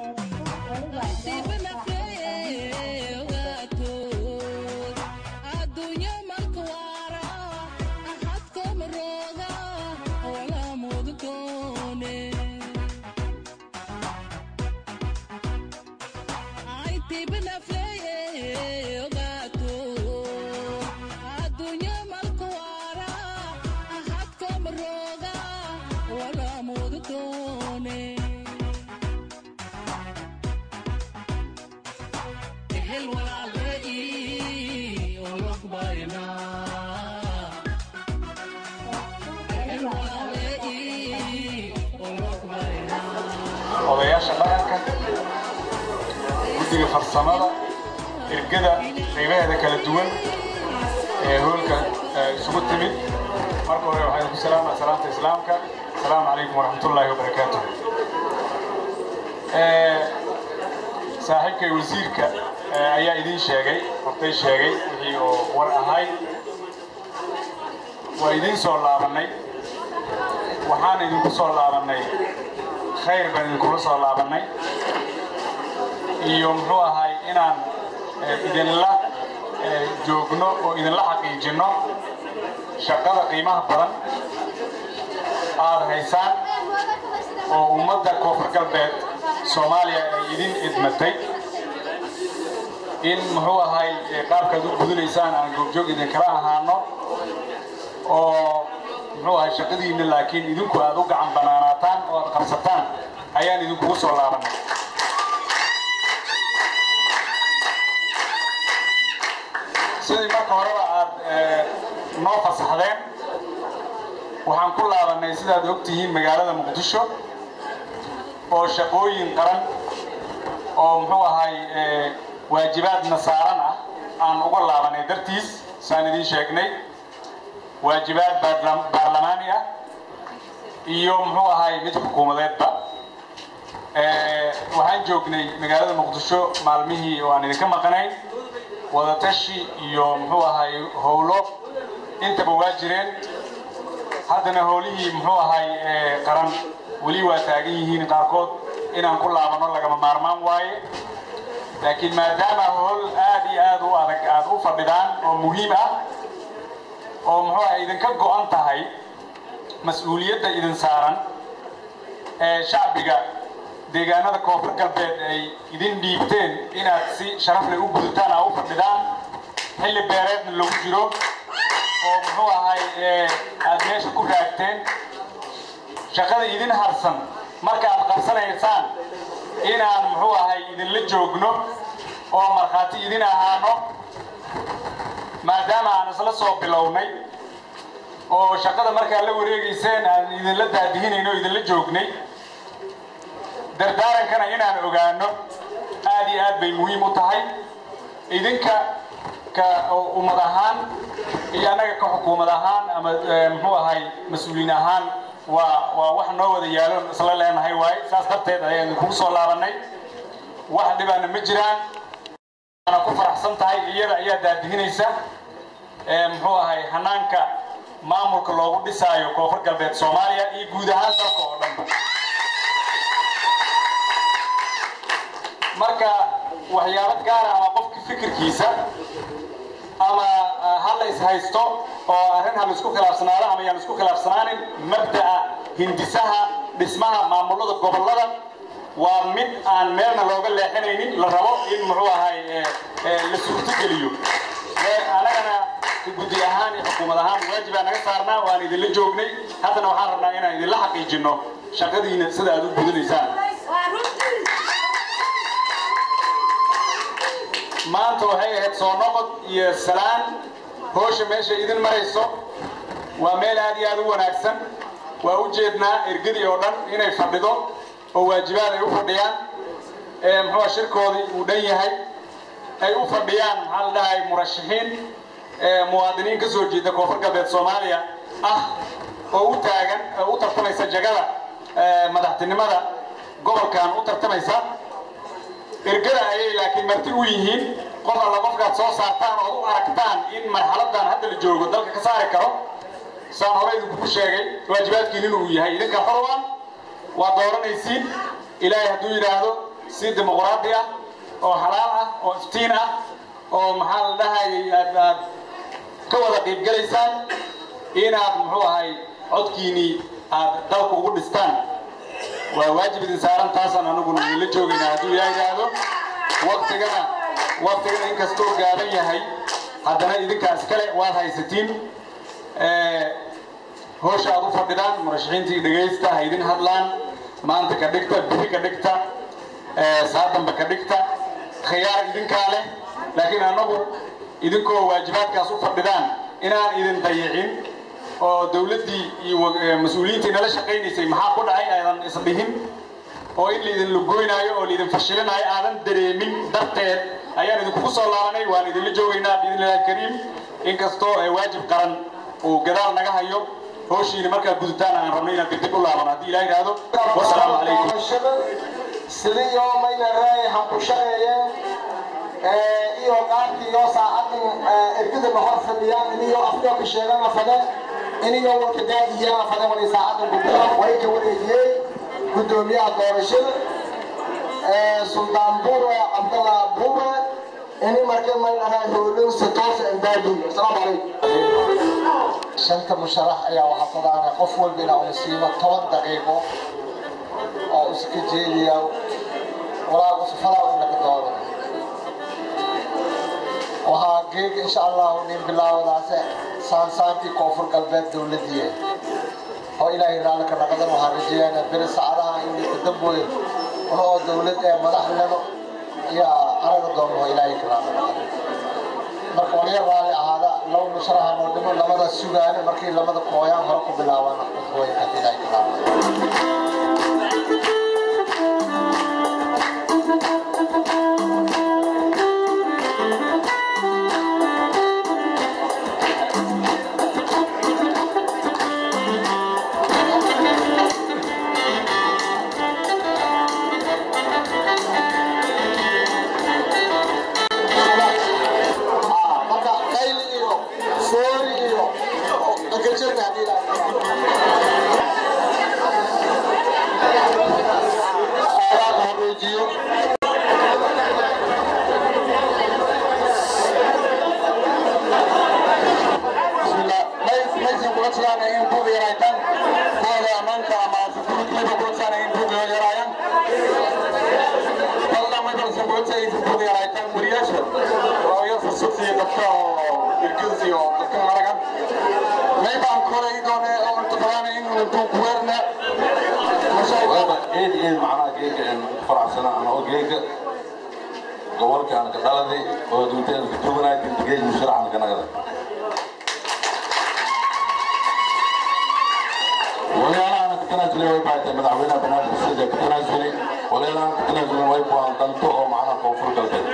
odayaasha dhaqanka guddiga farsamada irgada qaybaheeda kala duwan ee hoolka isugu timid marka hore waxaan ku salaamaa salaanta islaamka assalaamu calaykum waraxmatullaahi wabarakaatuh saaxiibkay wasiirka ayaa idin sheegay hortay sheegay wixii oo war ahay waa idin soo laabanay waxaan idinku soo laabanay khayr baan idinkula soo laabanay iyo muxuu ahay inaan idinla joogno oo idinla xaqiijino shaqada qiimaha badan aad haysaan oo ummadda koonfur galbeed Soomaaliya ay idin idmatay in muxuu ahay qaabkaad u gudanaysaan aan goobjoog idinkala ahaano oo muxuu ahay shaqadiina laakiin idinku aad u gacan banaanaataan oo aad qabsataan ayaan idinku soo laabanay sidii marka horeba aad noo fasaxdeen waxaan ku laabanay sidaad ogtihiin magaalada Muqdisho oo shaqooyin qaran oo muxuu ahay waajibaadna saaran ah aan uga laabanay dartiis saan idin sheegnay waajibaad baarlamaani ah iyo muxuu ahay mid xukuumadeedba waxaan joognay magaalada Muqdisho maalmihii oo aan idinka maqanayn wada tashi iyo muxuu ahay howlo intaba waa jireen haddana howlihii muxuu ahay qaran weli waa taagan yihiin qaarkood inaan ku laabano lagama maarmaan waaye laakiin maadaama howl aad iyo aad u adag aad u fadhidaan oo muhiim ah oo muxuu ahay idinka go'an tahay mas'uuliyadda idin saaran shacbiga deegaanada koonfur galbeed ay idin dhiibteen inaad si sharaf leh u gudataan oo u fadhidaan xilli beereedna lagu jiro oo muxuu ahay aad meesha ku raagteen shaqada idin harsan marka aad qabsanaysaan inaan muxuu ahay idinla joogno oo markhaati idin ahaano maadaama aan isla soo bilownay oo shaqada markaa la wareegayseen aan idinla daadihinayno oo idinla joognay dardaarankana inaan ogaano aad iyo aad bay muhiim u tahay idinka ka ummad ahaan iyo anaga ka xukuumad ahaan ama muxuu ahay mas'uuliin ahaan waa wax noo wada yaalo isla leenahay waay saas darteed ayaan ku soo laabanay wax dhibana ma jiraan ana ku faraxsan tahay iyada ayaa daadihinaysa muxuu ahay hanaanka maamulka loogu dhisaayo koonfur galbeed Soomaaliya iyo guud ahaan dalka oo dhan marka waxyaabo gaar ah ama qofka fikirkiisa ama hal is haysto oo arrin hal isku khilaafsanaado ama yaan isku khilaafsanaanin mabda'a hindisaha dhismaha maamulada gobolada waa mid aan meelna looga leexinaynin la rabo in muxuu ahay la suurtageliyo anagana guddi ahaan iyo xukuumad ahaan waajib aan naga saarnaa waan idinla joognay haddana waxaan rabnaa inaan idinla xaqiijino shaqadiina sida aad u gudanaysaan maanta waxay ahayd soo noqod iyo salaan howsha meesha idin marayso waa meel aad iyo aad u wanaagsan waa u jeednaa ergadii oo dhan inay fadhido oo waajibaad ay u fadhiyaan muxuu shirkoodii uu dhan yahay ay u fadhiyaan maxaa la dhahay murashaxiin muwaadiniin ka soo jeeda koonfur galbeed Soomaaliya ah oo u taagan u tartamaysa jagada madaxtinimada gobolkan u tartamaysa ergada ayay laakiin marti u yihiin qof alla qofkaad soo saartaan oo u aragtaan in marxaladan hadda la joogo dalka ka saari karo saan hore idinku sheegay waajibaadkiin inuu yahay idinka xorwaan waa dooranaysiin ilaahay hadduu yidhaahdo si dimuqraadi ah oo xalaal ah oo iftiin ah oo maxaa la dhahay aad ka wada qayb galaysaan inaad muxuu ahay codkiini aad dalka ugu dhistaan waa waajib idin saaran taasaan anagu la joogaynaa hadduu ilaahay yidhaahdo waqtigana inkastoo gaaban yahay haddana idinkaas kale waad haysatiin howsha aad u fadhidaan murashaxiintii dhegaysta ha idin hadlaan maanta ka dhigta bixi ka dhigta saadanba ka dhigta khiyaar idinkaa leh laakiin anagu idinkoo waajibaadkaas u fadhidaan inaan idin dayicin oo dawladdii iyo mas-uuliyiintii nala shaqaynaysay maxaa ku dhacay aadan isdhihin oo in laydin lugoynaayo oo laydin fashilinayo aadan dareemin darteed ayaan idinkugu soo laabanay waan idinla joogaynaa biidnillahi alkariim inkastoo waajib qaran uu gadaal naga hayo howshiina markaad gudutaan aan rabno inaan degdeg u laabano haddii ilaah yidhaahdo wasalaamu calaykum sidii yoomayna raay han ku shaqeeyeen iyo qaabkii iyo saacadan ergida hor fadhiyaan iniyo afdoo ka sheegana fade iniyo warka daadiyana fade wali saacadan gudbaa way ka wareegiyey gudoomiyaha doorashada suldaan buure cabdallah buure ini markay mayna raay howlin si toos ah daadiyo assalaamu calaykum shanta musharax ayaa waxaa fadaana qof walba inaa unasiibo 10 daqiiqo oo iska jeediya walaa usfadaa in laga doodo waxaa geeg insha allahu nin bilaawadaase saansaantii koonfur galbeed dowladii oo ilaahay raalli ka naqdan waxaa rajeeyaana beri saacadaha in ka dambooyo oo dowlad ee madax leno iyo araga doono ilaahay ka raalli naqdan marka waliya raalli ahaada law musharaxa noo dhimo labada sugaane markii labada kooyaan hore ku bilaabana dadweynaha ilaahay ka raalli gobolka aan ka dhaladay oo dunteena ka joognay intigay musharaxan ka nagada walaalaha ka tanaasulay way baatay madaxweynaha banaadir sida ka tanaasulay walaalaha ka tanaasulay way baan danto oo macna koonfur galbeed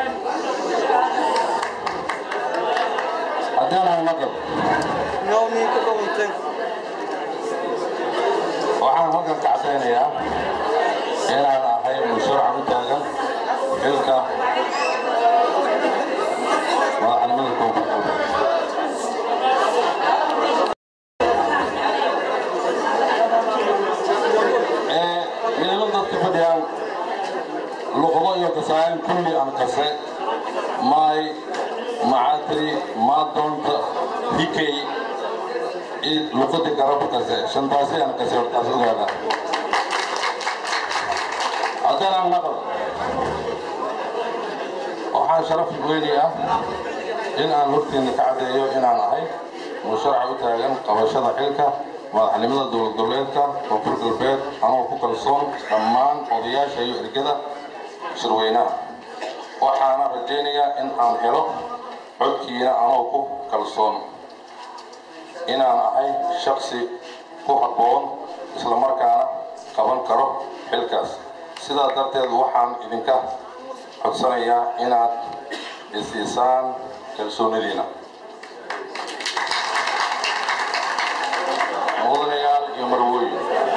hadana naqab noomi ka dhawantay waxaan halkan ka cadeynayaa inaan ahay musharax u taagan xilka madaxnimada koonfur galbeed meelo dadka fadhiyaan luqado iyo kasaayin kulli aan kase maay macatri maadonta hikay luqadi garab kase shantaasi aan kase hortaas ogaada haddana aan naqal waxaan sharaf weyni ah in aan hortiina ka caddeeyo inaan ahay musharax u taagan qabashada xilka madaxnimada dowlad goboleedka koonfur galbeed anoo ku kalsoon dhammaan odayaasha iyo ergada shirweynaha waxaana rajaynayaa in aan helo codkiina anoo ku kalsoon inaan ahay shaksi ku habboon islamarkaana qaban karo xilkaas sidaa darteed waxaan idinka codsanayaa inaad isiisaan kalsoonidiina mudanayaal iyo marwooyin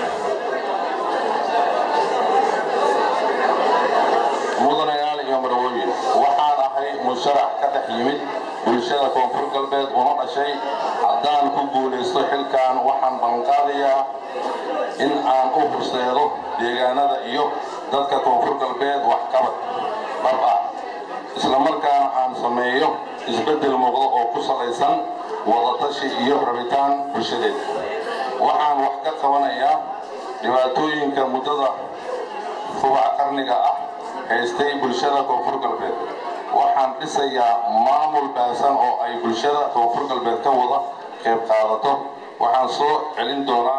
waxaan ahay musharax ka dhex yimid bulshada koonfur galbeed una dhashay haddaan ku guulaysto xilkan waxaan ballanqaadayaa in aan u horseedo deegaanada iyo dadka koonfur galbeed wax qabad dhab ah isla markaana aan sameeyo isbeddel muuqda oo ku salaysan wadatashi iyo rabitaan bulshadeed. waxaan wax ka qabanayaa dhibaatooyinka muddada rubac qarniga ah haystay bulshada koonfur galbeed. waxaan dhisayaa maamul baasan oo ay bulshada koonfur galbeed ka wada qayb qaadato. waxaan soo celin doonaa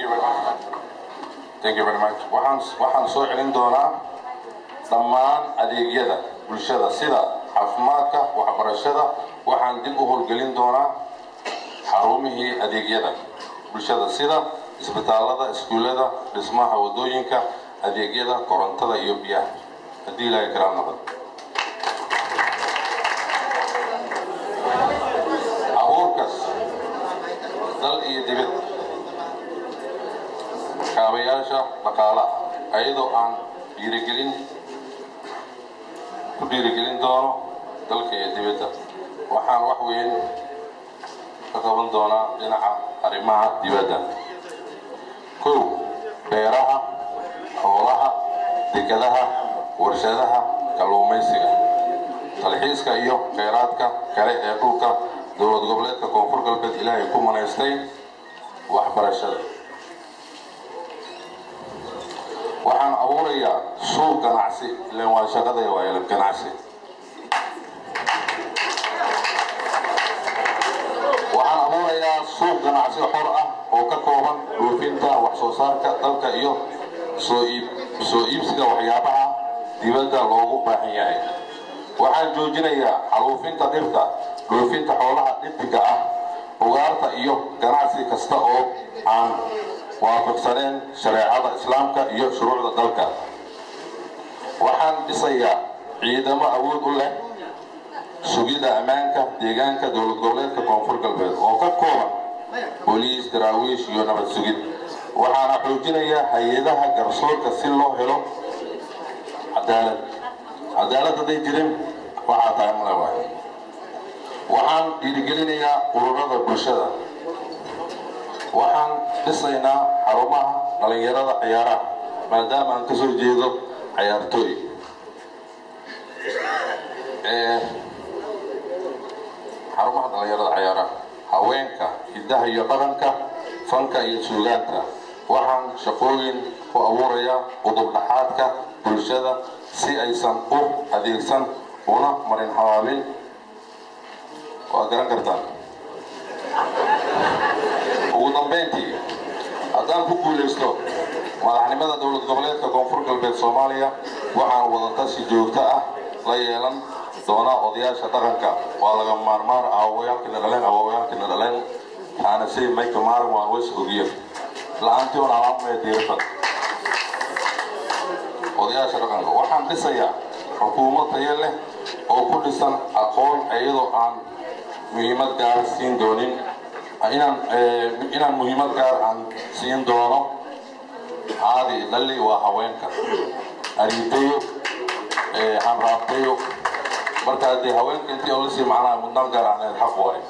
waxaan soo celin doonaa dhammaan adeegyada bulshada sida caafimaadka, waxbarashada. waxaan dib u howlgelin doonaa xarumihii adeegyada bulshada sida isbitaalada, iskuulada, dhismaha wadooyinka, adeegyada korontada iyo biyaha haddii ilaahay karaam noqdo. abuurkaas dal iyo dibad kaabayaasha dhaqaalaha ayadoo aan ku dhiirigelin doono dalka iyo dibadda. waxaan wax weyn ka qaban doonaa dhinaca arrimaha dibadda. kow, beeraha, xoolaha, dekedaha, warshadaha, kalluumaysiga, dalxiiska iyo kheyraadka kale ee dhulka dowlad goboleedka koonfur galbeed ilaahay ku manaystay. waxbarashada, waxaan abuurayaa suuq ganacsi ileen waa shaqadaya waa elab ganacsi. waxaan abuurayaa suuq ganacsi xor ah oo ka kooban dhoofinta wax soo saarka dalka iyo soo iibsiga waxyaabaha dibadda loogu baahan yahay. waxaan joojinayaa xaluufinta dhirta, dhoofinta xoolaha dhibbiga ah, ugaarta iyo ganacsi kasta oo aan waafaqsaneen shareecada islaamka iyo shuruucda dalka. waxaan dhisayaa ciidamo awood u leh sugidda ammaanka deegaanka dowlad goboleedka koonfur galbeed oo ka kooban booliis, daraawiish iyo nabad sugid. waxaana xoojinayaa hay-adaha garsoorka si loo helo cadaalad hadday jirin waxaa tahay male waay. waxaan dhiirigelinayaa ururada bulshada. waxaan dhisaynaa xarumaha dhalinyarada ciyaaraha maadaama aan ka soo jeedo ciyaartooy. xarumaha dhalinyarada ciyaaraha, haweenka, hiddaha iyo dhaqanka, fanka iyo suugaanta. waxaan shaqooyin ku abuurayaa udubdhaxaadka bulshada si aysan u adeegsan una marin habaabin. waa garan kartaan. ugu dambeyntii, haddaan ku guulaysto madaxnimada dowlad goboleedka koonfur galbeed Soomaaliya, waxaan wadatashi joogto ah la yeelan doonaa odayaasha dhaqanka. waa laga maarmaan awoowayaalkina dhaleen taana say mayka maaran waan weys ogiye la'aantii on alaamaya diirafad odayaasha dhaqanka. waxaan dhisayaa xukuumad tayo leh oo ku dhisan aqoon iyadoo aan muhiimad gaar siin doonin inaan muhiimad gaar aan siin doono caadi dhalli waa haweenka ariitayo hanraabtayo. marka haddii haweenka intii oo lasii macnaha mudnaan gaar ahneed xaq waaye.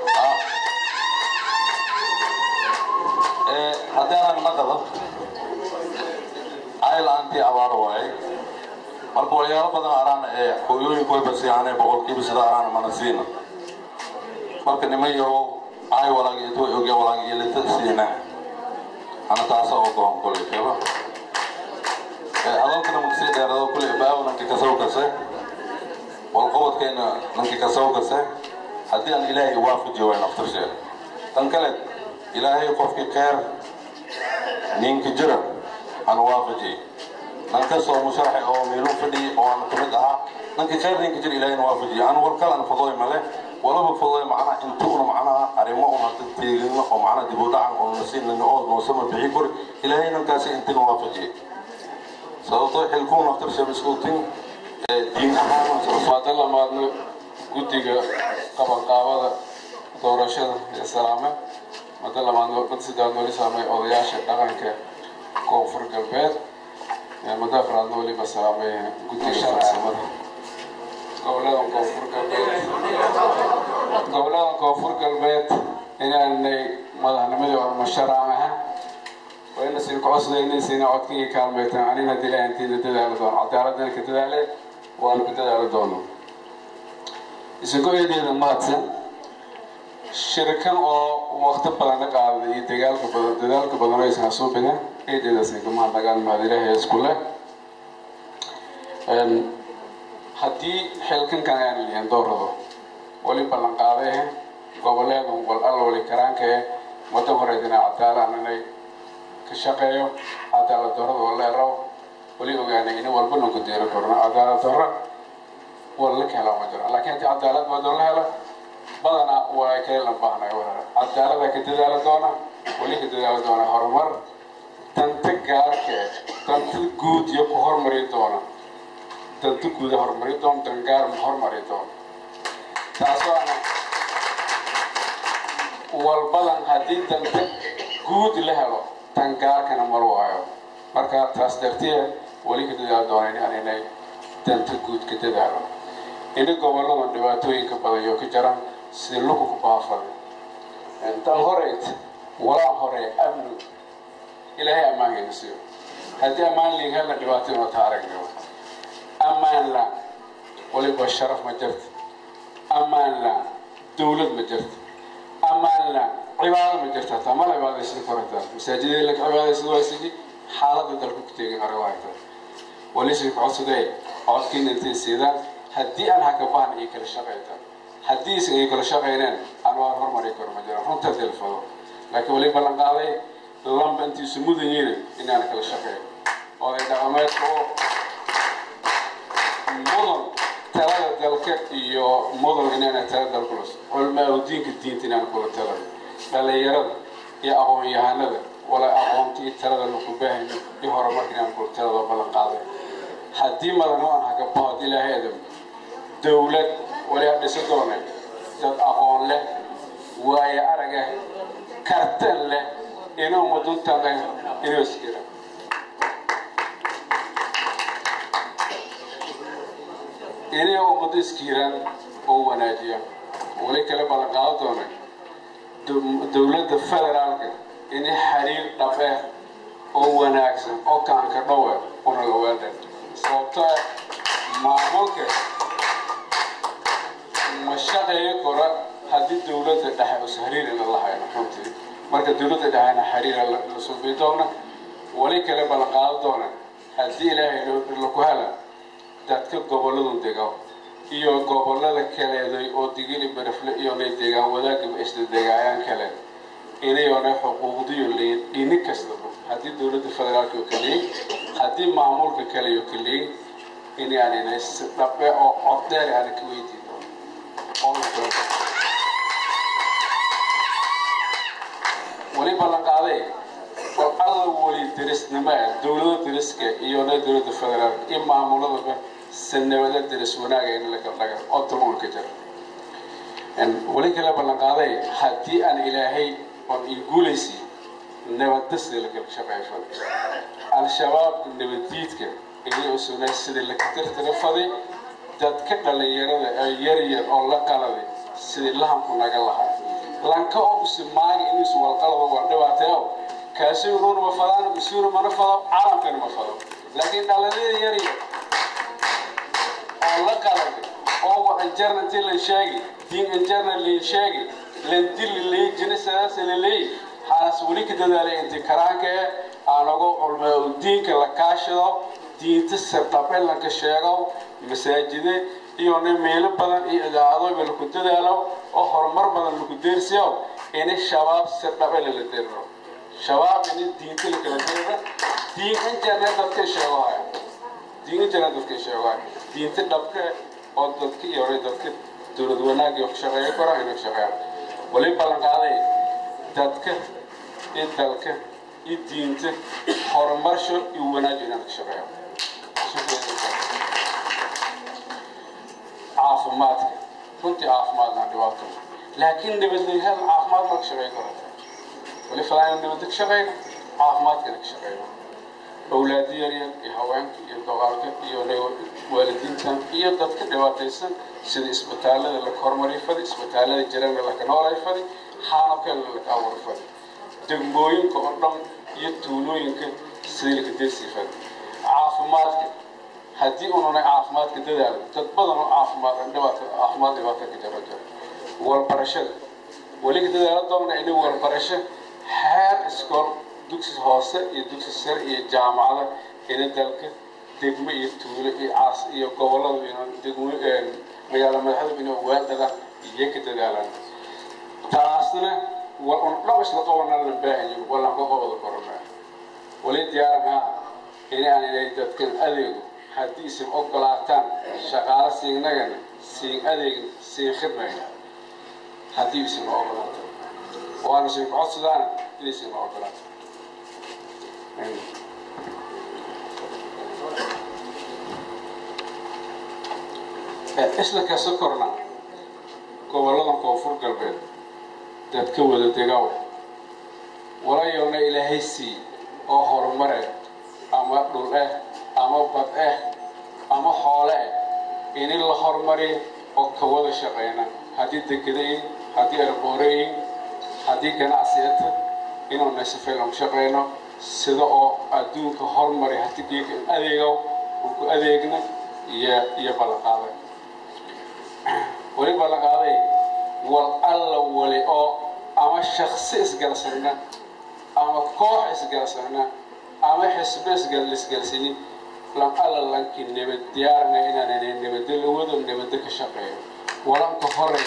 haddii anaan naqado ayla-aantii abaaro waaye. marka walyaalo badan araan hooyooyinku way basiicaneen boqolkiiba sida araan mana siina. marka niman yahow ay walaagi inta way ogya walaagi iyo lita siina ana taasa oo goon kulay kaba adalkana maksii dheerado kulay baaw nanki kasaw kase walqabadkeena nanki kasaw kase haddii aan ilaahay waafajiyo way naftarsheer. tan kale ilaahay qofkii kheyr ninka jira aan waafajiy nankasoo musharaxi oo meeluu fadhiyay oo aan ka mid ahaa nankii kheyr ninka jira ilaahayna waafajiy aan warkalan fadooy male walaba fadooy macnaha intuuna macnaha arrimo una teegino oo macnaha dib u dhacan oo nasiinino oo noosama bixi kor ilaahay nankaasi intina waafajiyay sababtoo xilkuu naftarsheer iskuutin diin ahaan maada lamaadna guddiga qabanqaabada doorashada ee salaame maada lamaadna dad sidaad nooli saamay odayaasha dhaqanka koonfur galbeed maada afraadna weliba salaamay guddiga farsamada gobolada koonfur galbeed inaanay madaxnimadii oo musharax aha وإن سيكون إن سينا عدكي كلمة عننا دلها أنتي تدل دون عدالة كتدل وأنا بتدل دونه إسقوا يدي الماتن شركة أو وقت بلنا قاعد يتجال كبدن رئيس حسوب بنا يدي دسني كمان لقان ما ديره هي سكولة هدي حلقن كان اللي يندوره ولي بلنا قاعده قبله وقال ولي كرانك متفردين عدالة أنني كشقيه عدالة دورة ولا يرو ولي وجاني إنه والبنا كدير كورنا عدالة دورة ولا كهلا مجرى لكن هذه عدالة بدولها لا بدنا وكيل نبهنا ولا عدالة كتدالة دونا ولي كتدالة دونا هرمر تنتجارك تنتجود يكهر مريضونا تنتجود هرمريضون تنجار هرمريضون تاسوانا والبلن هذه تنتجود لهلا تنجار كنا مروعه مركا تاسدرتيه ولي كتدالة دونا يعني أنا تنتجود كتدالة إني قبله من دواتوي كبدايو كجرام سلوكه كبافل أنت هريت ولا هري أمن إلهي أمان ينسيو هذه أمان اللي هلا دواتي وتعرفني أمان لا ولي بالشرف مجرد أمان لا دولة مجرد أمان لا عبادة مجرد تمام عبادة سنفرتها مساجد لك عبادة سواسية حالة ذلك كتير روايته وليس يقصده عادكين أنت سيدا هدي أنا هكبان إيك الشقيتا هدي إيك الشقينين أنا وارفر مريكور مجرد هم تدلفوا لكن ولي بلنقالي لم بنتي سمودنيني إن أنا كل شقين وإذا عملت مدن ترى ذلك يو مدن إن أنا ترى ذلك كلش والما ودينك الدين إن أنا كل ترى لا يرد يا أقوم يهاند ولا أقوم تي ترى ذلك كباهن يهرب إن أنا كل ترى بلنقالي هدي مدنو أنا هكبان إلى هذا دولة ولا نسيتونه جد أقول له ويا أرجع كارتل له إنه مدن تاني إنه يسكره إنه مدن يسكيران هو ناجيا ولا كلام بالقاعدونه دولة الفدرال إنه حرير دفع هو ناقص أو كان كدوه ونلوده صوته معمولك مشاغل كورا هذه الدولة ده سهرير إن الله يعني فهمتي مركز الدولة ده أنا حرير السوفيتونا ولي كلام بالقاعدة هذه إلهي لو كهلا دتك قبلهم دجاو إيو قبلنا كله أو تجيني برفل إيو نيجاو وذاك بإستد دجايان كله إني أنا حقوق ديولين إني كسبه هذه الدولة الفدرال كلين هذه معمول كله كلين إني أنا ناس تبع أو أقدر على كويتي ولي بلنقاضي والله ولي درس نما دولة درس كيونا دولة الفدرال إما معمولة سنة ولا درس وناقة إن لك لك أطلون كتير إن ولي كلا بلنقاضي حتى أن إلهي ويقولسي نبتس لك الشباب الشباب نبتيتك إني أسونا السد اللي كتير ترفضي dadka dhalinyarada ay yar oo la qalabay sidii lahamku naga lahaa lanka oo usmaagi inuu soo qalabo waa dhawaateeyo kaasi uu ma fadaan usuur ma fado caalamkan ma fado laakiin dhalinyarada yar oo la qalabay oo waxa jarnati la sheegi diin jarna la sheegi landil la jinsaas la leey haas wali ka dadaalay inta karaanka aanago culmo diinka la kaashado diinta sabtabel la ka sheego مساجده يوني ميل بدن إدارة بالكتير على أو هرمر بدن بالكتير سياو إن الشباب سرطة للتيرو شباب إن الدين تلقى دين إنجاز دفع شواي دين إنجاز دفع شواي دين تدفع أو دفع يوري دفع دورنا جوك شواي كورا هناك شواي ولي بالنقاضي دفع الدلك الدين ت هرمر شو يوانا جينا شواي عافماتك كنت عافمات عندي وقتهم لكن نبدي هل عافمات لك شغيل كرتها ولي فلان نبدك شغيل عافمات لك شغيل أولادي يريد يهوانك يدوغالك يوني والدين كان يددك دواتيسن سيد اسبتالة لك هرمري فدي اسبتالة جرم لك نوري فدي حانوك لك أول فدي دقموين كأردم iyo tuulooyinka sidii ka deegsifan caafimaadka haddii uuna caafimaadka dadaal dad badan oo caafimaad dhibaato ka jiro walbarashada wali ka dadaal doona inay walbarasho heer iskool dugsi hoose iyo dugsi sare iyo jaamacada in dalka degmo iyo tuulo iyo caas iyo gobolada iyo degmo magaalo madaxda inay waadada iyo ka dadaalaan taasna ولابس لقونا الباهي ولا قبض كورونا وليد يارنا إن أنا إذا كان أذيق حديث أقلاتان شغال سين نجنا سين أذيق سين خدمة حديث أقلاتان وأنا سين عصدان ليس أقلاتان إيش لك سكرنا قبلنا كوفر قلبي dadka wada degaw walaayowna ilaahay si oo horumar ama dhul ama bad ama xoolo in la horumari oo ka wada shaqeeyna hadii degaday hadii arboorey hadii ganacsiyeed inuu nasafeeyo shaqeeyno sida oo adduunka horumari hadii adeegow ku adeegna iyo balaqaaday wali balaqaaday والله ولي أو أما شخص إسقلسنا أما كوح إسقلسنا أما حسب إسقلسني لم الله لكن نبت ديارنا إننا نبت الود ونبت كشقية ولم كهري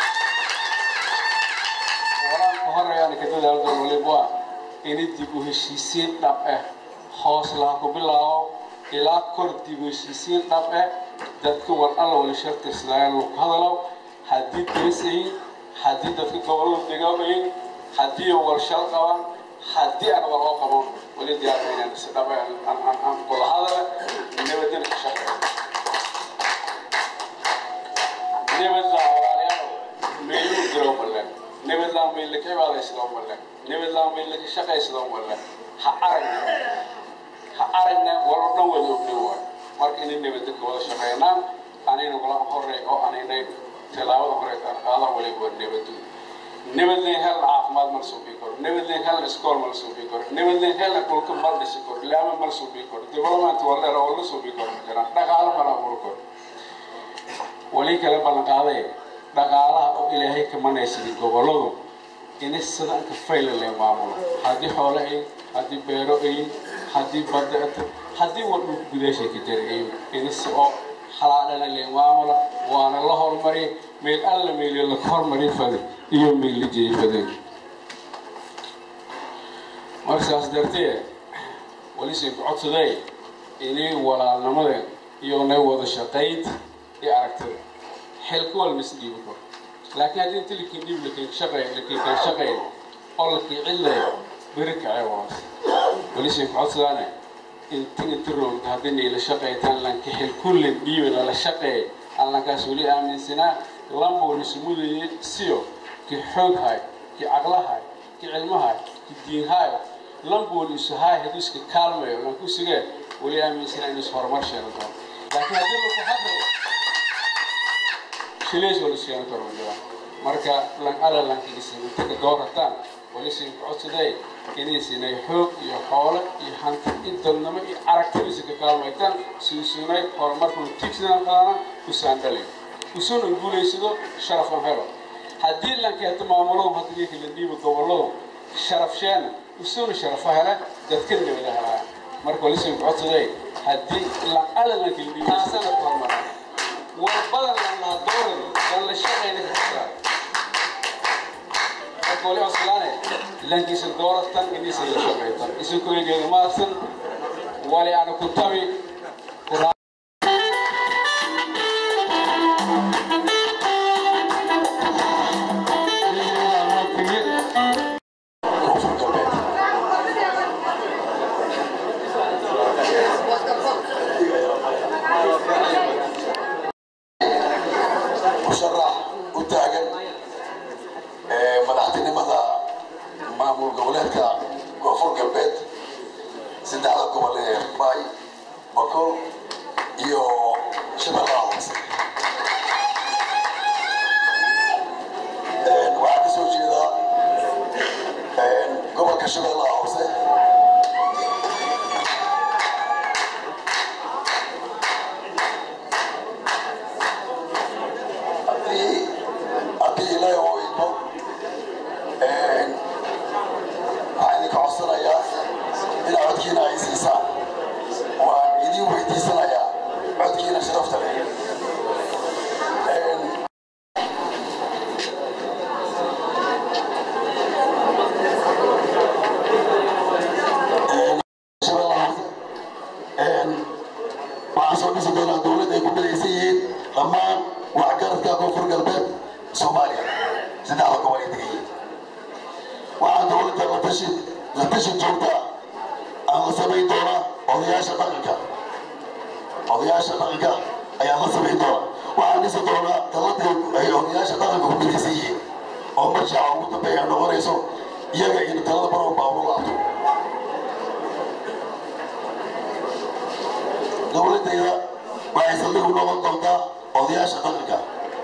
يعني كده ده ولي بوا إن تبوه الشيسين نبأ خاص لها كبلاو إلى كرد تبوه الشيسين نبأ دتك والله ولي شرط إسرائيل وهذا لو حديد بيسي حديد في قبل الدجاجين حديد والشرق قوان حديد أنا والله قبول ولد يا أخوان السلام أن كل هذا نبدأ الشرق نبدأ على ميلو جروب ولا نبدأ ميل كيف على الإسلام ولا نبدأ ميل كشقة الإسلام ولا حقرنا ولا نقول نقول مركين نبدأ كولا شقينا أنا نقول هوري أو أنا تلاوة هوري هذا ولا يقول نبدأ هل عافمات مرسوبي كور نبدأ هل سكول مرسوبي كور نبدأ هل كل كم مرة سكور لا مرسوبي كور دبلومات ولا رأول سوبي كور كنا نقال مرة كور ولي كلا بلغالي نقالها إلهي كمان يسير قبلهم إن السنة كفيل اللي معمول هذه حوله هذه بيروي هذه بدأت هذه وقت بداية كتير إن السؤال حلالنا اللي معمول وأنا الله المري ميل الله ميل الله خرمري فذي يوم ميل جي فذي مرساس درتيه وليس يقعد صداي إني ولا نمر يوم نوض الشقيت يعرفته حلك والمسجد بكر لكن هذه أنت اللي كنيب لكن شقي لكن كان شقي الله كعلة بركع عواص وليس يقعد صدانا إنت تروم هذين إلى شقي تان كحل كل بيو ولا شقي الله كسولي آمن سنة لامبو نسموه سيو كحوق هاي كعقله هاي كعلم هاي كدين هاي لامبو نسهاي هدوس ككلمة ولا كوسجى ولي آمن سنة نسفر مرشة لكم لكن هذين لو كحدوا شليش ولا شيء أنا كرم جوا مركا لان على لان كيسين تكدور هتان وليسين بعصدي إنيسين يحوق يحاول يحنت إنتلنما يعركتني ككلمة تان سوسوناي هرمركم تيجسنا كلامنا كساندلي وسون نقول يسدو شرف مهلا هدين لان كهتماملهم هتجيك اللي بتقولهم شرف شان وسون شرف مهلا جتكلم ولا مركا وليسين بعصدي هدين لان على لان كلمة حسنا كلامنا والبلد لأنها دور ولا الشيء اللي يحصل أقول يا أصلاني لأن كيس الدورة تان إني سيل شقيتان إسم كوي جل ما أصل ولا أنا كتابي وعصر نسبة الدولة يكون بالإنسيين لما وعكرت كاكو فرق البيت صوماليا سنعرف كوالي دقيقة وعن دولة لتشد جوتا أنا سمي دورة وضياشة دقيقة أيام سمي دورة وعن نسبة دولة تلاتي أي وضياشة دقيقة بالإنسيين ومرجع ومتبعي أنه غريسو يجي إن تلاتي برو باورو dowladayda waxay saldhig u noqon doontaa odayaasha dhaqanka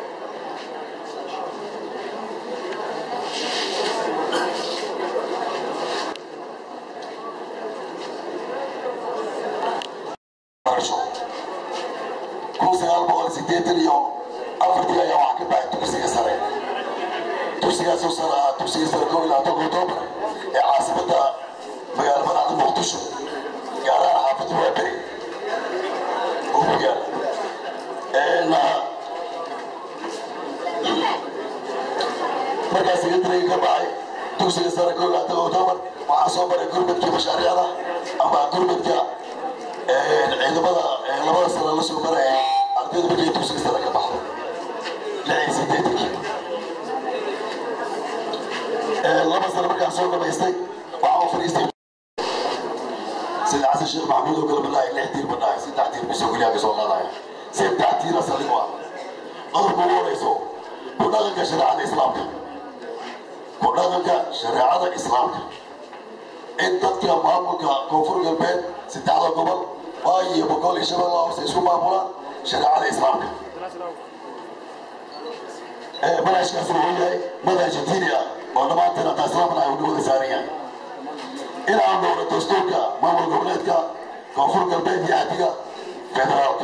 afartii ayaa waxaa ka baxay dugsiga sare dugsigaasoo sare ah dugsiga sare koob iyo labaatan oktoobar ee caasimada magaala madaxda muqdisho gaar ahaan xaafadda waaberi markaas secretary ka baxay dugsiga sare koob iyo labaatan oktoobar waxaa soo maray gurmadkii mashaariicda ama gurmadka ciidamada labada sano la soo maraya ardayda markay dugsiga sare ka baxdo laba sano markaan soo dhamaystay waxaa u fadhiistay sida xasan sheekh maxamuud oo kale balaahi 6 tiir badhaay 3 tiir bisoo kaliya kasoo qaadaya 3 tiir asaligu ah qodobka ugu horeyso ku dhaqanka shareecada islaamka in dadka maamulka koonfur galbeed 3 gobol waayo boqol iyo shabeellaha hoose isku maamulaan shareecada islaamka manhajkaas wuxuu yahay manhaj diini ah oo dhammaanteena islaamna ay wada saaran yahay inaan dowla dastuurka maamul goboleedka koonfur galbeed iyo ahdiga federaalka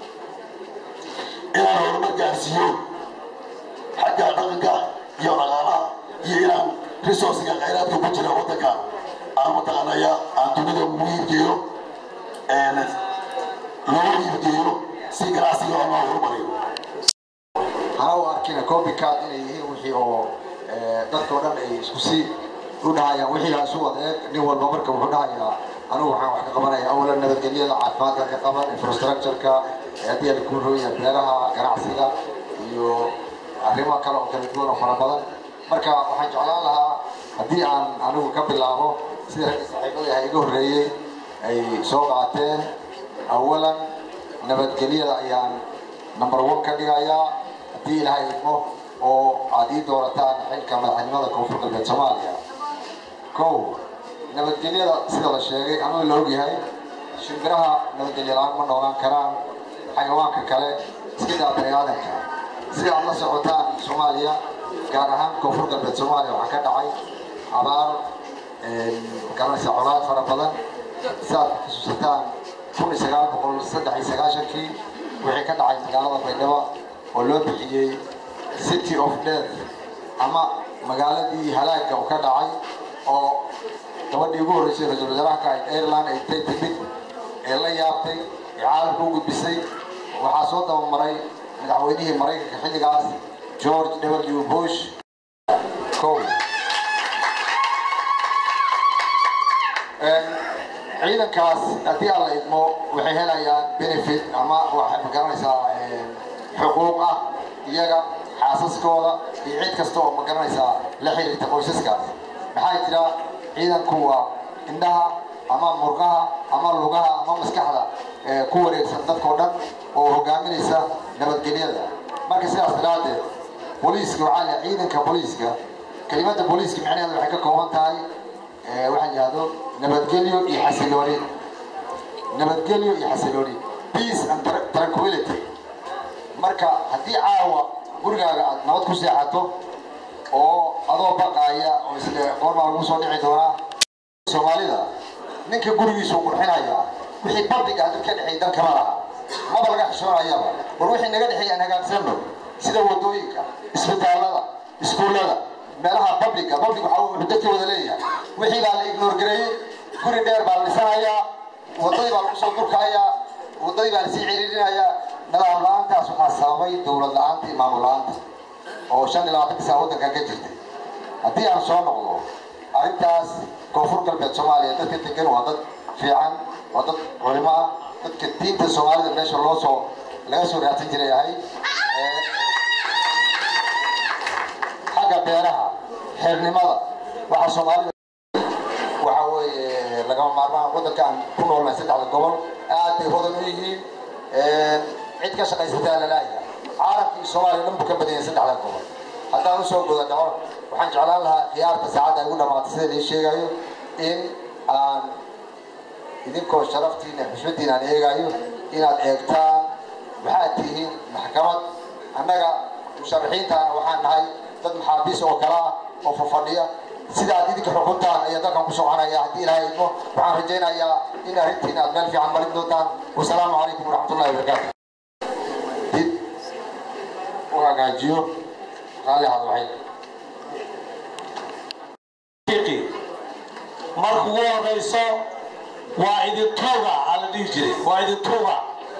inaan horumar gaarsiiyo xagga dhaqanka iyo dhaqaalaha iyo inaan resourciga khayraadka ku jira waddanka aan mataqaanaya aan dunida ugu iibgeeyo loo iibgeeyo si ganacsiga loo horumariyo أنا وأركينا كوبي كات إني وحي أو دكتور أنا إسكسي وده يا وحي هسوا ده نيوال بمرك وده يا أنا وحنا وحنا كمان أولا نبت جليل عفاك كمان إنفراستراكشر كا هدي الكل هو يبنيها كراسية يو أريما كلام كنتون وفرابلا مركا وحنا جعلها هدي أنا وكمل له سير صاحبه هيجور ريه أي سوقاتين أولا نبت جليل أيام نمبر 1 كديايا دي لها يفو أو عديد دورتان حلقة مدحنمة كونفور قلبة سوماليا كو نبتجلية سيدة الشيء أنا اللوغي هاي شنقرها نبتجلية العام من نوران كرام حيوان كالي سيدة بريادك سيدة الله سعودان سوماليا قارها كونفور قلبة سوماليا وحكا دعي عبار كان سعولات فربضان ساد سوستان كوني سيقال بقول صدحي سيقاشكي وحي كدعي مقالة بينما ولو بحيي City of Death أما مقالة هلاك أو كدعي أو تودي يقول رئيس الوزراء كاين إيرلاند إنتي تبيت إلا يابتي يعالج وجود بسي وحصوته مري مدعوينيه مري كحيل جاز جورج دبليو بوش كول عيدا كاس أتي الله إدمو وحيهنا يا benefit أما واحد مقارنة حقوقه iyaga xaasaskooda iyo cid kasta oo magaranaysa la xiriirta qoysaskaas maxay jira ciidanku waa indhaha ama murqaha ama lugaha ama maskaxda ku wareegsan dadka oo dhan oo hogaaminaysa nabadgelyada marka sidaas daraaddeed booliiska waxaa ciidanka booliiska kelimada booliiska macnaheedu waxay ka kooban tahay waxaan yiraahdo nabadgelyo iyo xasilooni peace and tranquility marka haddii caawa gurigaaga aad nabad ku seexato oo adoo baqaaya oo isla qorbaa lagu soo dhici doonaa Soomaalida ninka gurigiisa qurxinaya wixii public ah dadka dhexay dan kama laha maba laga xishoonaya war wixii naga dhexay aan hagaagsano sida wadooyinka isbitaalada iskuulada meelaha public waxa uu dadka wada leeyahay wixii la ignore gareeyay guri dheer baa la dhisanayaa wadada baa lagu soo durkaya wadada baa la sii ciriirinayaa نلعب لعنت عشان حسابي دولة لعنت إمام لعنت أو عشان نلعب تساوي ده كذا جدا هدي عن شو نقوله أنتاس كفر قلب الصومالي ده تتكلم وضد في عن وضد علماء dadka diinta Soomaalida meesha loo soo laga soo raadsan jiray yahay xagga beeraha xirnimada waxa Soomaalida waxa weeye laga maarmaan wadankan ku noolnahay saddexda gobol aad bay hodan u yihiin cid ka shaqaysata la laaya caalamkii Soomaaliya dhanba ka badiyay saddexda gobol haddaan soo go'do waxaan jeclaan lahaa khiyaarta saacada ay ugu dhamaato sida la sheegayo in aan idinkoo sharaftiina xushmadiina aan eegayo inaad eegtaan waxaad tihiin maxkamad annaga musharaxiintaana waxaan nahay dad maxaabiis oo kala ah oo fafadhiya sidaad idinka xukuntaan ayaa dalkan ku soconaya haddii ilaahay idmo waxaan rajaynayaa in arrintiina aad meel fiican marin doontaan wasalaamu calaykum waraxmatullahi wabarakaatu dib u hagaajiyo raalli ahad waxay marka ugu horeyso waa idin tuuga ala dhihi jiray waa idin tuuga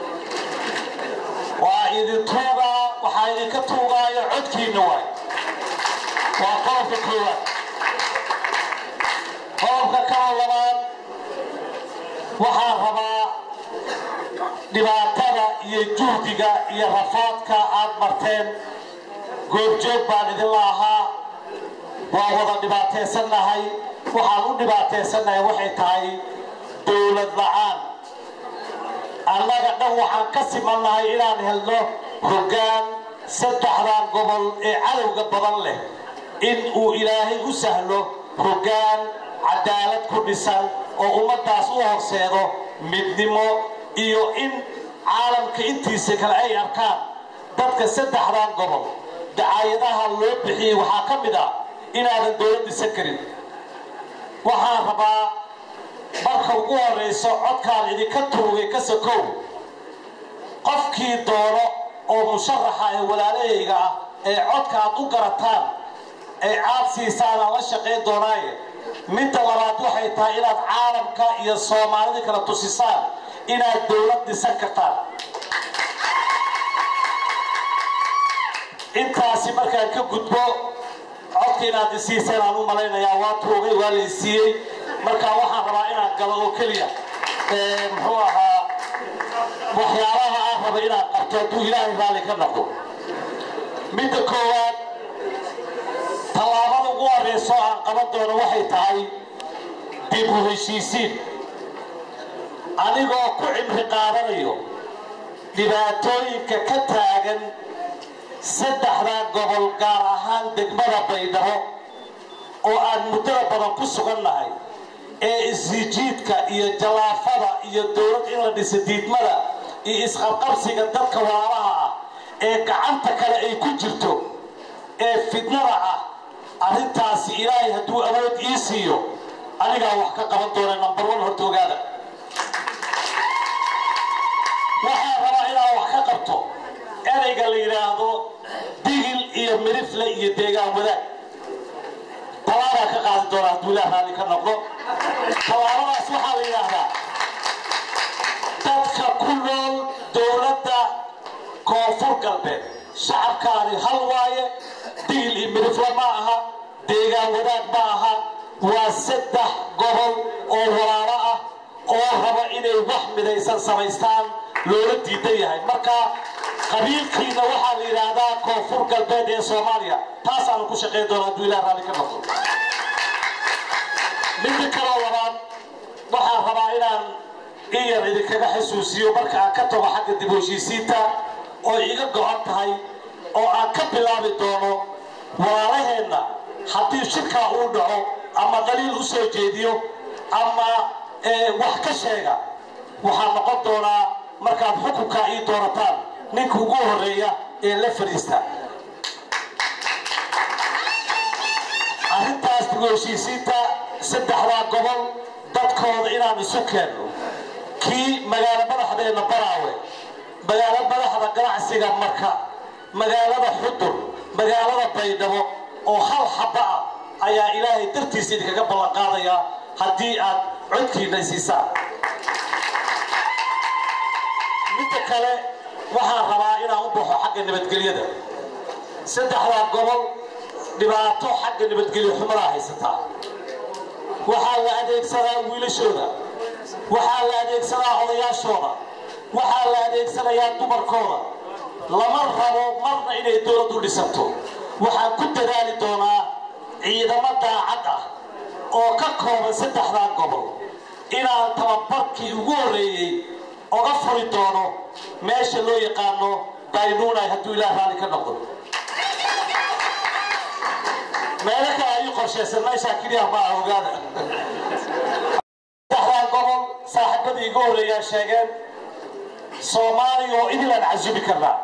waxaa idinka tuugaayo codkiina waay waa qodobka koowaad qodobka kala labaad waxaan rabaa dhibaatada iyo juhdiga iyo rafaadka aad marteen goobjoog baan idin lahaa waa wada dhibaataysannahay waxaan u dhibaataysannahay waxay tahay dowlad la'aan annaga dhan waxaan ka simannahay inaan helno hoggaan saddexdan gobol ee cadowga badan leh in uu ilaahay u sahlo hoggaan cadaalad ku dhisan oo ummaddaas u horseedo midnimo iyo in caalamka intiisa kale ay arkaan dadka saddexdan gobol dacaayadaha loo bixiyey waxaa ka mid ah inaadan dowlad dhisan karin waxaan rabaa marka ugu horeyso codkaan idinka tuugay ka sokow qofkii doono oo musharaxa ee walaalahayga ah ee codka aad u garataan ay caad siisaan aan la shaqayn doonaaye midda labaad waxay tahay inaad caalamka iyo Soomaalida kala tusisaan inaad dowlad dhisan kartaan intaasi markaan ka gudbo codka inaad isiiseen aan u malaynayaa waa tuugay waa la isiiyey markaa waxaan rabaa inaan galo oo keliya muxuu ahaa waxyaalaha aan raba inaan qabto hadduu ilaahay raalli ka noqdo midda koowaad tallaabada ugu horeyso aan qaban doono waxay tahay dib u heshiisiin anigoo ku cimri qaadanayo dhibaatooyinka ka taagan saddexda gobol gaar ahaan degmada Baydhabo oo aan muddada badan ku sugannahay ee isjiidka iyo jalaafada iyo dowlad in la dhiso diidmada iyo isqabqabsiga dadka walaalaha ah ee gacanta kale ay ku jirto ee fidnada ah arrintaasi ilaahay hadduu awood ii siiyo anigaa wax ka qaban doona number 1 horta ogaada waxaan rabaa inaan wax ka qabto ereyga la yidhaahdo digil iyo mirifle iyo deegaan wadaag tallaabaa ka qaadi doona hadduu ilaah raalli ka noqdo tallaabadaas waxaa la yidhaahdaa dadka ku nool dowladda koonfur galbeed shacabkaani hal waaye digil iyo mirifle ma aha deegaan wadaag ma aha waa saddex gobol oo walaalo ah oo raba inay wax midaysan samaystaan loola diidan yahay marka qabiilkiina waxaa la yidhaahdaa koonfur galbeed ee Soomaaliya taasaanu ku shaqayn doonaa hadduu ilaah raalli ka noqdo midda kale labaad waxaan rabaa inaan iyar idinkaga xasuusiyo marka aan ka tago xagga dib u heshiisiinta oo iga go'an tahay oo aan ka bilaabi doono walaalaheenna haddii shirkaa uu dhaco ama daliil u soo jeediyo ama wax ka sheega waxaa noqon doonaa markaad xukunkaa ii doorataan ninka ugu horeeya ee la fadhiista arrintaas dib u heshiisiinta saddexdaa gobol dadkooda inaan isu keenno kii magaalo madaxdeena Baraawe magaalo madaxda ganacsiga Marka magaalada Xudur magaalada Baydhabo oo hal xaba ah ayaa ilaahay dartiisa idinkaga ballan qaadaya haddii aad codkiina siisaan midda kale waxaan rabaa inaan u baxo xagga nabadgelyada saddexdaa gobol dhibaato xagga nabadgelyo xumada haysataa waxaa la adeegsadaa wiilashooda waxaa la adeegsadaa odayaashooda waxaa la adeegsanayaa dumarkooda lama rabo marna inay dowladdu dhisato waxaan ku dadaali doonaa ciidamo daacad ah oo ka kooban 3 gobol inaan tababarkii ugu horeeyay oga furi doono meesha loo yaqaano daynuuna hadduu Ilaahay raali ka noqdo meelka ay qorsheysan meesha kaliya ma ogaada gobol saaxiibadii igu horeeyaa sheegeen Soomaaliya oo idin aan casubi karnaa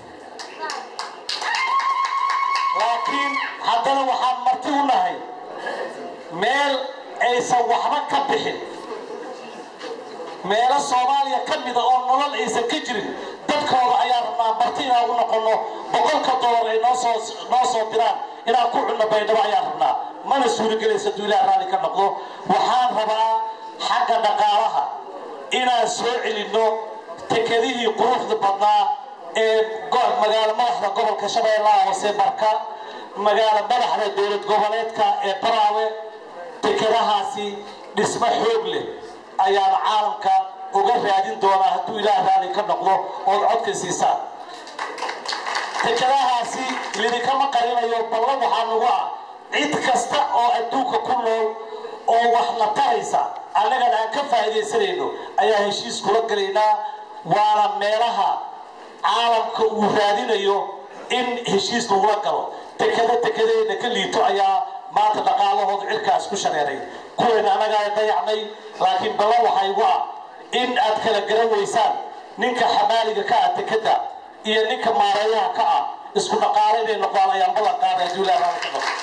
laakiin haddana waxaan marti u nahay meel aysan waxba ka bixin meelo Soomaaliya ka mid ah oo nolol aysan ka jirin dadkooda ayaa rabnaa marti inaan u noqono $100 ay noo soo diraan inaan ku cunno baydhabo ayaa rabnaa mana suuragelaysa duu Ilaahay raali ka noqdo waxaan rabaa xagga dhaqaalaha inaan soo celinno tekadihii quruxda badnaa ee magaalo madaxda gobolka Shabeellaha Hoose marka magaalo madaxda dowlad goboleedka ee Baraawe tekadahaasi dhismo xoog leh ayaan caalamka uga raadin doonaa hadduu Ilaahay raali ka noqdo oo codka siisaan tekadahaasi lidikama qarinayo ballan waxaa nagu ah cid kasta oo adduunka ku nool oo wax la taraysa annagana aan ka faa'iidaysanayno ayaa heshiis kula galaynaa waana meelaha caalamka uu raadinayo in heshiis lagula galo tekadeena ka liito ayaa maanta dhaqaalahooda cirkaas ku shareeray kuweena annagaa dayacnay laakiin ballan waxaa igu ah in aad kala garan weysaan ninka xamaaliga ka ah tekada iyo ninka maareeyaha ka ah isku dhaqaale inay noqdaan ayaan ballan qaaday hadduu Ilaahay raali ka noqdo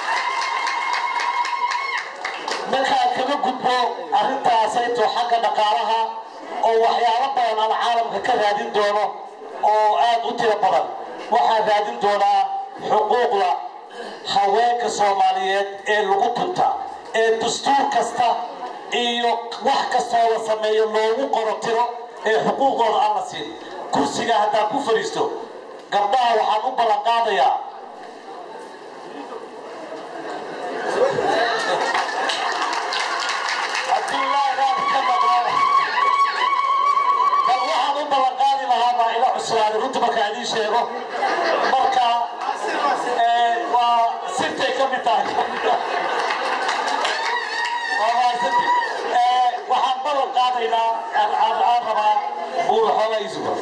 markaan kaga gudbo arrintaas ay too xagga dhaqaalaha oo waxyaabo badan aan caalamka ka raadin doono oo aad u tiro badan waxaan raadin doonaa xuquuqda haweenka Soomaaliyeed ee lagu tunta ee dastuur kasta iyo wax kasta oo la sameeyo loogu qoro tiro ee xuquuqdooda aan la siin kursiga haddaan ku fariisto gabdhaha waxaan u ballan qaadayaa سؤال رد مكاني شيء مركا وستة كم تاج وحنبل قاضينا العربة بورحلا يزور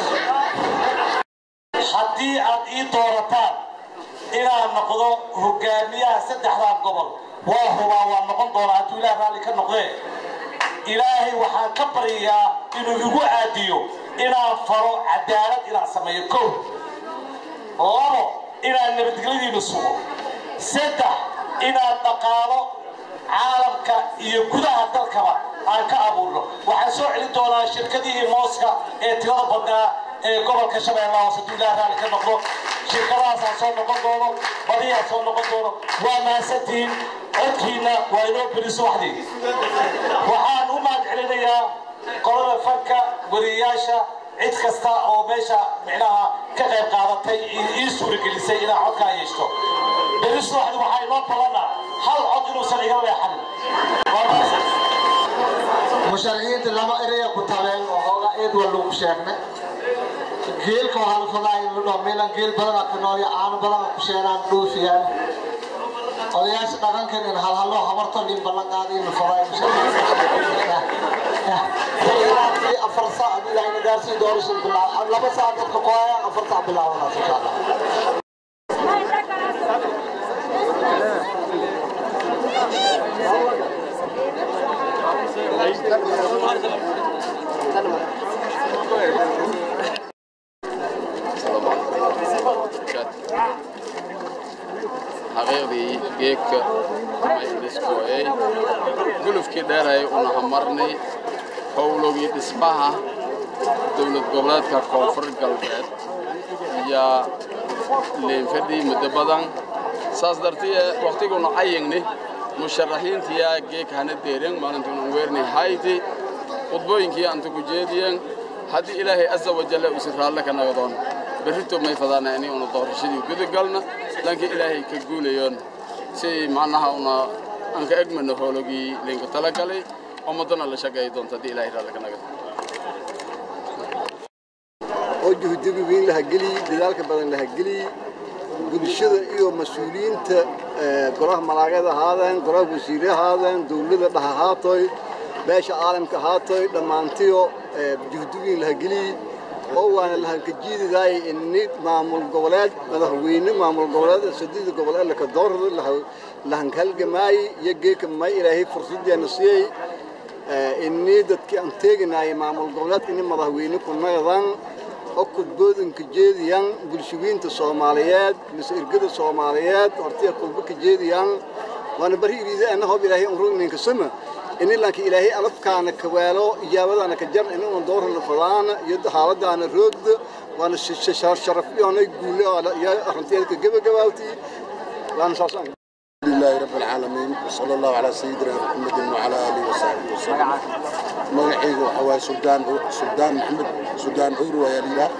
حدي عن إطارتان إلى النقض هجامية 3 قبل وهو والنقض ولا تولى ذلك النقض إلهي وحان كبريا إنه يقول عاديو إلى فرو عدالة إلى سماية كون لابو إلى النبتقليدي نسوه 6 إلى التقالو عالمك يقودها الدلكبا عن كأبوله وحان سوعي دولا شركته موسكا اتغضب بدنا قبل كشبه الله وسدو الله ذلك المخلوق شركتها سنصور نقضونه بديها سنصور نقضونه وما ستين عدكينا وإنو بلس وحدي وحان أماد علينا قرر فنكا ورياشا عد كستا أو بيشا معناها كغير قادتي يسوري كليسي إلى عدكا يشتو بلس وحدي وحان نوت بلنا هل عدنو سنقل ويحل مشارعين لما إريا كتابين وهوغا إيد واللوم شيخنا جيل كوهان فضائي لنو ميلا جيل بدنا كنولي آن بدنا كشيران دوفيان odayaasha dhaqankan in hal habarto nin ballan qaadi in faray afar saac ilaa gaarsi doorasho bilaa 2 saac dadka qoyaan 4 saac bilaa wada inshallah حقيقي جيك مجلسكوي قلوف كداري ونهمرني حولوغي تسباها دولة قبلاتك كونفر قلبات يا لينفدي مدبادان ساس درتي وقتي كنا عيني مشرحين تيا جيك هنديرين ما نتون ويرني هايتي قطبوين كي أنتو كجيدين هذه إلهي عز وجل أسرار لك نغضون بريتو ما يفضانا أني ونطور شدي وكذا قالنا لكن إلهي كقوليون سي معناها أنك أجمل هولوجي لينك تلاقي ومدنا لشجعي دون تدي إلهي لك نغضون oo juhdiga weyn laha geli dadaalka badan laha geli bulshada iyo mas'uuliyiinta golaha malaaqada haadaan golaha wasiirada haadaan dawladda dhahaatoy beesha caalamka haatoy dhamaantiyo juhdiga weyn laha geli oo waana laha ka jiidaday in maamul goboleed madaxweyne maamul goboleed saddeed goboleed la ka doorado lahan halgamay iyo geeka ma ilaahay fursadeena siiyay inni dadkii aan teegnay maamul goboleed in madaxweyne ku noqdaan oo kudboodan ka jeediyaan bulshooyinka Soomaaliyeed mas'uuliyadda Soomaaliyeed hortiya kulba ka jeediyaan waana bari iriidana hoob ilaahay umruuninka sama in ilaanka ilaahay alafkaana ka weelo ijaabadana ka jar in uu doorno fadaan iyo xaaladana roogd waana sharaf iyo guul iyo arrinteedka gabagabawti waan saasan لله رب العالمين وصلى الله على سيدنا محمد وعلى اله وصحبه وسلم مغعيغو حواي سلطان محمد سلطان عورو يا لله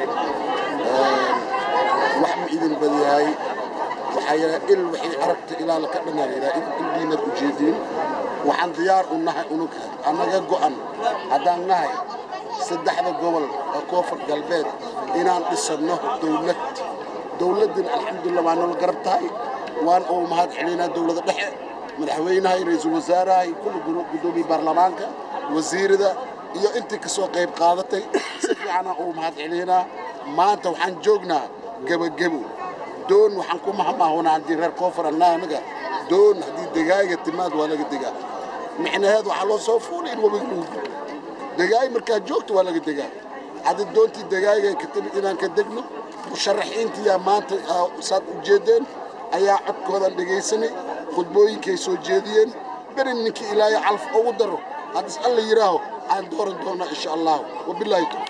وحم إذن بديهاي وحيا إل وحي عرقت إلى لكنا إلى إدينا الجديد وحن ديار النهي أنك أنا جاء هذا النهي سدح هذا الجبل كوفر قلبات إن نصرنا دولتنا الحمد لله معنا القربتاي وان او مهد علينا دولة دحي مدحوينها رئيس الوزراء كل قدومي برلمانك وزير ذا iyo intii ka soo qayb qaadatay si fiican oo mahad celina maanta waxaan joognaa gabagabo doon waxaan ku mahmaahona hadii reer koonfurna anaga doon hadii dagaaga timaad waa laga digaa micnaheedu waxa loo soo fuulay in wabiga dagaay marka joogto waa laga digaa hadii doontii dagaaga ka timid inaan ka degno musharaxiintii maanta saad u jeedeen ayaa codkoodan dhageysanay khudbooyinkay soo jeediyeen barinkii ilaahay calf ugu daro hadis alla yiraaho aan dooran doona insha Allah wabillahi